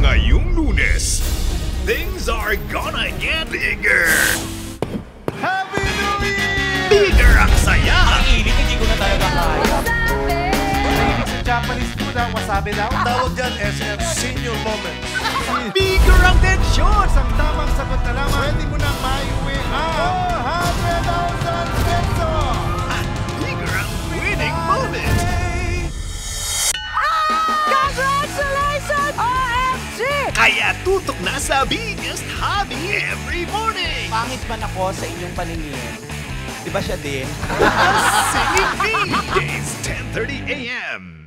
Ngayong Lunes, things are gonna get bigger. Happy New Year! Bigger ang saya. Ang init, hindi ko na talaga kaya. Mahilig sa Japanese food, wasabi daw. Tawag dyan, SM Senior Moments. Bigger ang tensyon. Ang tamang sagot na lamang, pwede mo nang maiuwi ang 400,000 pesos! At bigger ang winning moment. Congratulations! OMG! Kaya tutok na sa biggest hobby every morning. Pangit man ako sa inyong paningin. Di ba siya din? Singing Bee, days 10:30 a.m.